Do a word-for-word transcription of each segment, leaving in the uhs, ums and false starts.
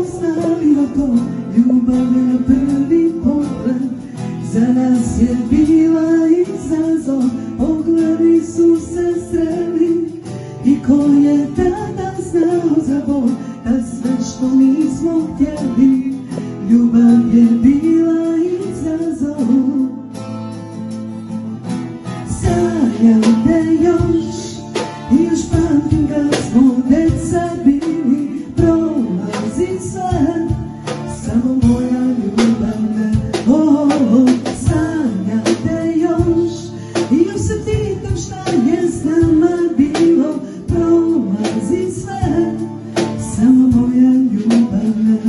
znali da to ljubav je na prvi pogled. Za nas je bila izazov, pogledi su se sreli. I ko je tada znao za Bog, da sve što nismo htjeli, ljubav je bila izazov. Sanjam te još i još pamtim kad smo deca bili. Prolazi sve, samo moja ljubav me. Oh, oh, oh. Sanjam te još i još se pitam šta je s nama bilo. Prolazi sve, samo moja ljubav me.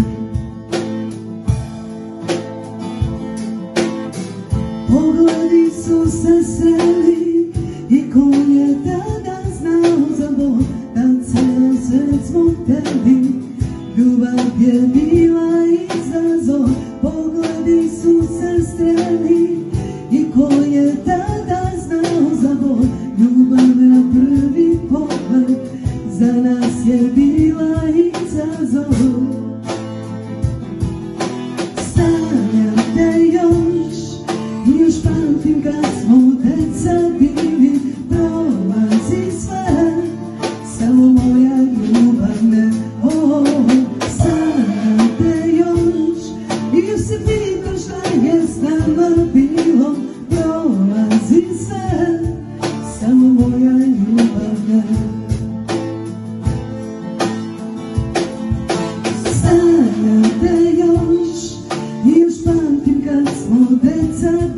Pogledi su se sreli i ko je tada znao za Bog, da ceo svet smo htjeli. Ljubav je bila izazov, pogledi su se sreli i ko je tada znao za Bog, ljubav na prvi pogled, za nas je bila izazov. Sanjam te još i još pamtim kad smo deca bili. Prolazi sve, samo moja ljubav me. Oh, oh, oh. Sanjam te još i još se pitam šta je s nama bilo. Prolazi sve, samo moja ljubav me. Sanjam te još i još pamtim kad smo deca bili.